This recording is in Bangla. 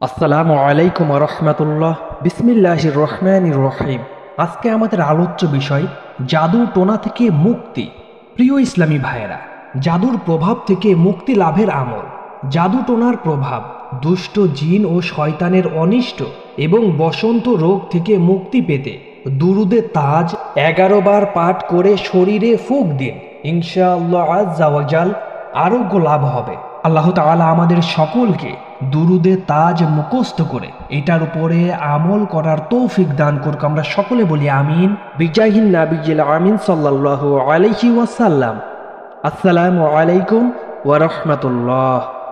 আসসালামু আলাইকুম রহমতুল্লাহ। বিসমিল্লাহির রহমানির রহিম। আজকে আমাদের আলোচ্য বিষয় জাদু টোনা থেকে মুক্তি। প্রিয় ইসলামী ভাইয়েরা, জাদুর প্রভাব থেকে মুক্তি লাভের আমল। জাদু টোনার প্রভাব দুষ্ট জিন ও শয়তানের অনিষ্ট এবং বসন্ত রোগ থেকে মুক্তি পেতে দুরুদে তাজ 11 বার পাঠ করে শরীরে ফুঁক দিন। ইনশাআল্লাহ আজ্জা ওয়া জাল আরোগ্য লাভ হবে। আল্লাহ তাআলা আমাদের সকলকে দুরুদে তাজ মুখস্থ করে এটার উপরে আমল করার তৌফিক দান করুক। আমরা সকলে বলি আমিন। বিজাহিন নাবিয়্যিল আমিন সাল্লাল্লাহু আলাইহি ওয়াসাল্লাম। আসসালামু আলাইকুম ওয়া রাহমাতুল্লাহ।